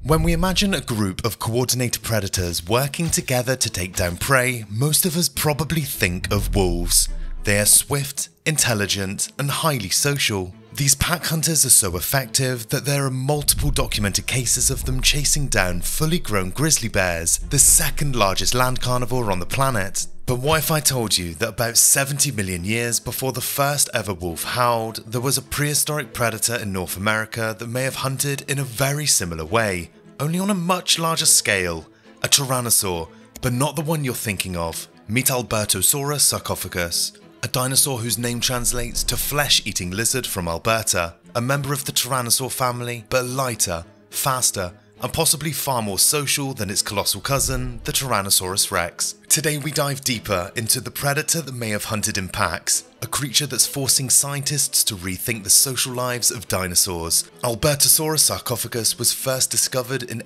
When we imagine a group of coordinated predators working together to take down prey, most of us probably think of wolves. They are swift, intelligent, and highly social. These pack hunters are so effective that there are multiple documented cases of them chasing down fully grown grizzly bears, the second largest land carnivore on the planet. But what if I told you that about 70 million years before the first ever wolf howled, there was a prehistoric predator in North America that may have hunted in a very similar way, only on a much larger scale, a tyrannosaur, but not the one you're thinking of. Meet Albertosaurus sarcophagus, a dinosaur whose name translates to flesh-eating lizard from Alberta, a member of the tyrannosaur family, but lighter, faster, and possibly far more social than its colossal cousin, the Tyrannosaurus rex. Today we dive deeper into the predator that may have hunted in packs, a creature that's forcing scientists to rethink the social lives of dinosaurs. Albertosaurus sarcophagus was first discovered in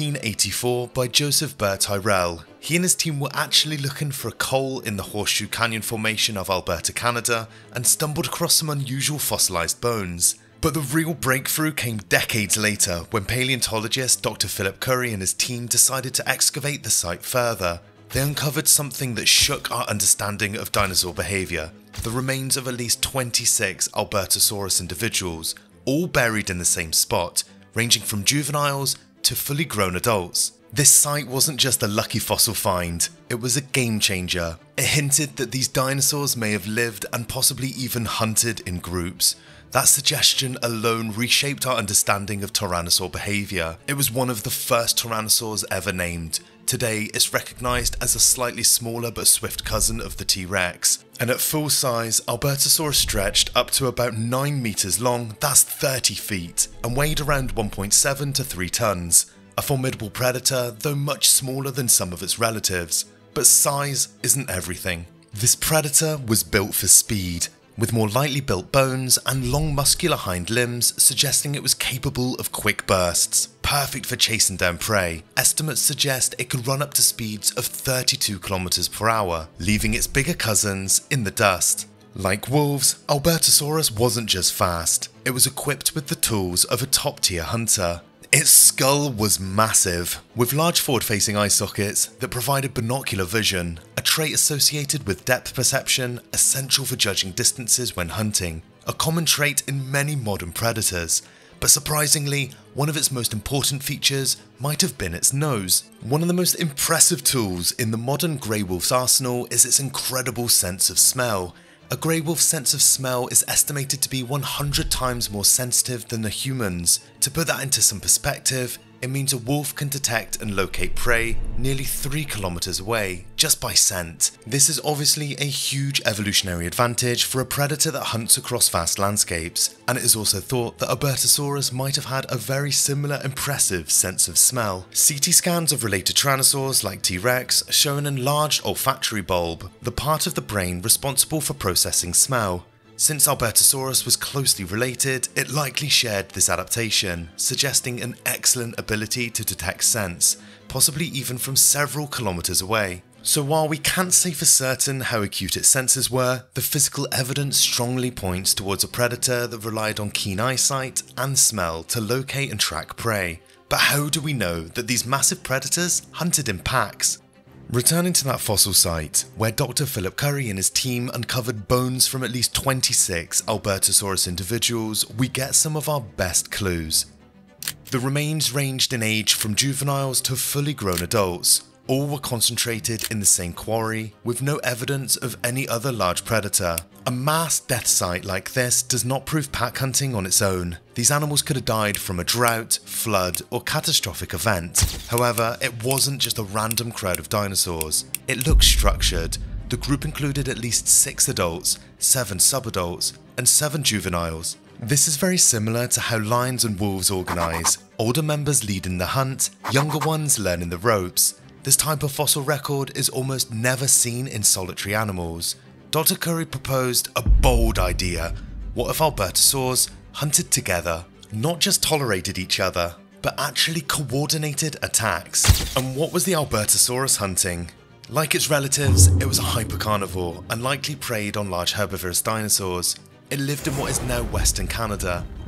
1884 by Joseph Burr Tyrrell. He and his team were actually looking for a coal in the Horseshoe Canyon Formation of Alberta, Canada, and stumbled across some unusual fossilized bones. But the real breakthrough came decades later when paleontologist Dr. Philip Currie and his team decided to excavate the site further. They uncovered something that shook our understanding of dinosaur behaviour: the remains of at least 26 Albertosaurus individuals, all buried in the same spot, ranging from juveniles to fully grown adults. This site wasn't just a lucky fossil find, it was a game changer. It hinted that these dinosaurs may have lived and possibly even hunted in groups. That suggestion alone reshaped our understanding of tyrannosaur behaviour. It was one of the first tyrannosaurs ever named. Today it's recognised as a slightly smaller but swift cousin of the T-Rex. And at full size, Albertosaurus stretched up to about 9 metres long, that's 30 feet, and weighed around 1.7 to 3 tonnes. A formidable predator, though much smaller than some of its relatives. But size isn't everything. This predator was built for speed, with more lightly built bones and long muscular hind limbs suggesting it was capable of quick bursts, perfect for chasing down prey. Estimates suggest it could run up to speeds of 32 km per hour, leaving its bigger cousins in the dust. Like wolves, Albertosaurus wasn't just fast, it was equipped with the tools of a top-tier hunter. Its skull was massive, with large forward-facing eye sockets that provided binocular vision, a trait associated with depth perception, essential for judging distances when hunting, a common trait in many modern predators. But surprisingly, one of its most important features might have been its nose. One of the most impressive tools in the modern grey wolf's arsenal is its incredible sense of smell. A grey wolf's sense of smell is estimated to be 100 times more sensitive than a human's. To put that into some perspective, it means a wolf can detect and locate prey nearly 3 kilometers away, just by scent. This is obviously a huge evolutionary advantage for a predator that hunts across vast landscapes, and it is also thought that Albertosaurus might have had a very similar impressive sense of smell. CT scans of related tyrannosaurs like T-Rex show an enlarged olfactory bulb, the part of the brain responsible for processing smell. Since Albertosaurus was closely related, it likely shared this adaptation, suggesting an excellent ability to detect scents, possibly even from several kilometers away. So while we can't say for certain how acute its senses were, the physical evidence strongly points towards a predator that relied on keen eyesight and smell to locate and track prey. But how do we know that these massive predators hunted in packs? Returning to that fossil site, where Dr. Philip Currie and his team uncovered bones from at least 26 Albertosaurus individuals, we get some of our best clues. The remains ranged in age from juveniles to fully grown adults. All were concentrated in the same quarry, with no evidence of any other large predator. A mass death site like this does not prove pack hunting on its own. These animals could have died from a drought, flood, or catastrophic event. However, it wasn't just a random crowd of dinosaurs. It looked structured. The group included at least 6 adults, 7 subadults, and 7 juveniles. This is very similar to how lions and wolves organise. Older members leading the hunt, younger ones learning the ropes. This type of fossil record is almost never seen in solitary animals. Dr. Currie proposed a bold idea. What if Albertosaurs hunted together, not just tolerated each other, but actually coordinated attacks? And what was the Albertosaurus hunting? Like its relatives, it was a hypercarnivore and likely preyed on large herbivorous dinosaurs. It lived in what is now Western Canada.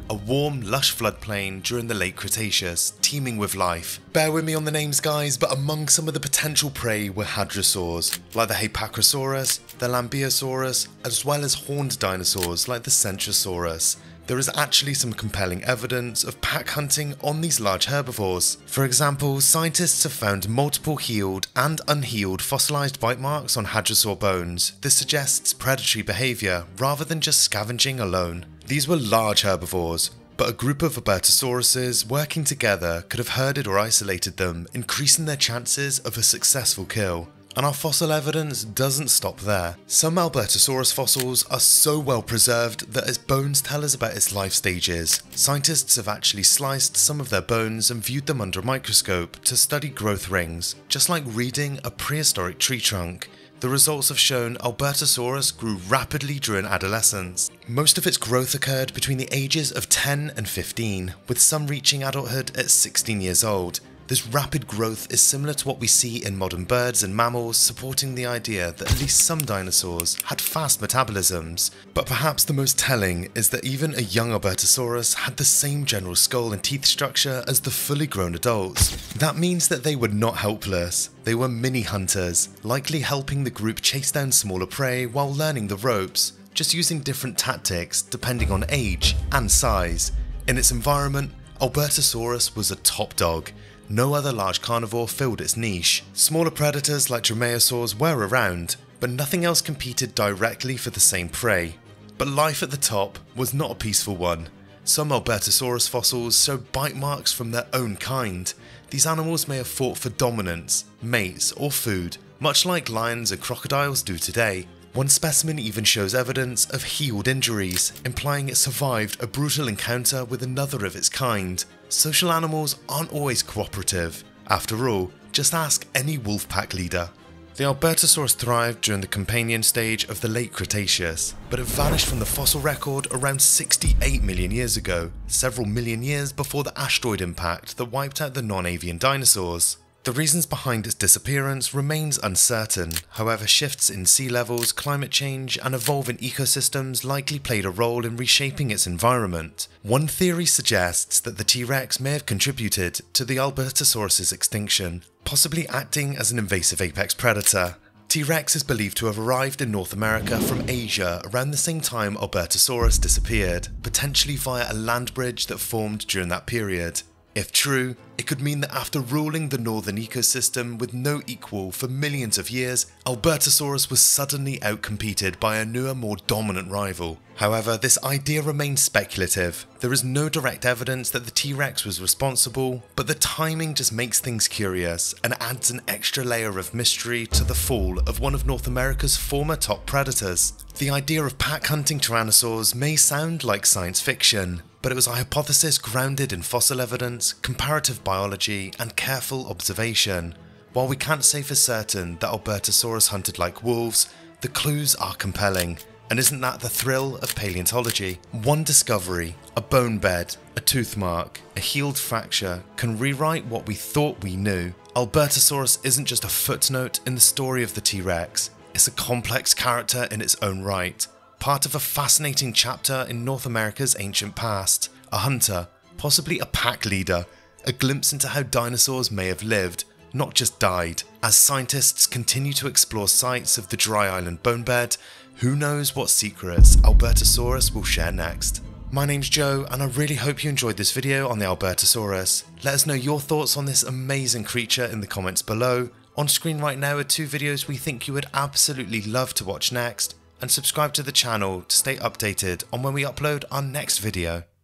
a warm, lush floodplain during the late Cretaceous, teeming with life. Bear with me on the names guys, but among some of the potential prey were hadrosaurs, like the Hapacrosaurus, the Lambeosaurus, as well as horned dinosaurs like the Centrosaurus. There is actually some compelling evidence of pack hunting on these large herbivores. For example, scientists have found multiple healed and unhealed fossilized bite marks on hadrosaur bones. This suggests predatory behavior rather than just scavenging alone. These were large herbivores, but a group of Albertosauruses working together could have herded or isolated them, increasing their chances of a successful kill. And our fossil evidence doesn't stop there. Some Albertosaurus fossils are so well preserved that its bones tell us about its life stages. Scientists have actually sliced some of their bones and viewed them under a microscope to study growth rings, just like reading a prehistoric tree trunk. The results have shown Albertosaurus grew rapidly during adolescence. Most of its growth occurred between the ages of 10 and 15, with some reaching adulthood at 16 years old. This rapid growth is similar to what we see in modern birds and mammals, supporting the idea that at least some dinosaurs had fast metabolisms. But perhaps the most telling is that even a young Albertosaurus had the same general skull and teeth structure as the fully grown adults. That means that they were not helpless. They were mini hunters, likely helping the group chase down smaller prey while learning the ropes, just using different tactics depending on age and size. In its environment, Albertosaurus was a top dog. No other large carnivore filled its niche. Smaller predators like dromaeosaurs were around, but nothing else competed directly for the same prey. But life at the top was not a peaceful one. Some Albertosaurus fossils show bite marks from their own kind. These animals may have fought for dominance, mates, or food, much like lions and crocodiles do today. One specimen even shows evidence of healed injuries, implying it survived a brutal encounter with another of its kind. Social animals aren't always cooperative. After all, just ask any wolf pack leader. The Albertosaurus thrived during the Companion stage of the late Cretaceous, but it vanished from the fossil record around 68 million years ago, several million years before the asteroid impact that wiped out the non-avian dinosaurs. The reasons behind its disappearance remains uncertain. However, shifts in sea levels, climate change, and evolving ecosystems likely played a role in reshaping its environment. One theory suggests that the T-Rex may have contributed to the Albertosaurus' extinction, possibly acting as an invasive apex predator. T-Rex is believed to have arrived in North America from Asia around the same time Albertosaurus disappeared, potentially via a land bridge that formed during that period. If true, it could mean that after ruling the northern ecosystem with no equal for millions of years, Albertosaurus was suddenly outcompeted by a newer, more dominant rival. However, this idea remains speculative. There is no direct evidence that the T-Rex was responsible, but the timing just makes things curious and adds an extra layer of mystery to the fall of one of North America's former top predators. The idea of pack hunting tyrannosaurs may sound like science fiction, but it was a hypothesis grounded in fossil evidence, comparative biology, and careful observation. While we can't say for certain that Albertosaurus hunted like wolves, the clues are compelling. And isn't that the thrill of paleontology? One discovery, a bone bed, a tooth mark, a healed fracture can rewrite what we thought we knew. Albertosaurus isn't just a footnote in the story of the T-Rex, it's a complex character in its own right. Part of a fascinating chapter in North America's ancient past. A hunter, possibly a pack leader, a glimpse into how dinosaurs may have lived, not just died. As scientists continue to explore sites of the Dry Island bone bed, who knows what secrets Albertosaurus will share next. My name's Joe, and I really hope you enjoyed this video on the Albertosaurus. Let us know your thoughts on this amazing creature in the comments below. On screen right now are 2 videos we think you would absolutely love to watch next, and subscribe to the channel to stay updated on when we upload our next video.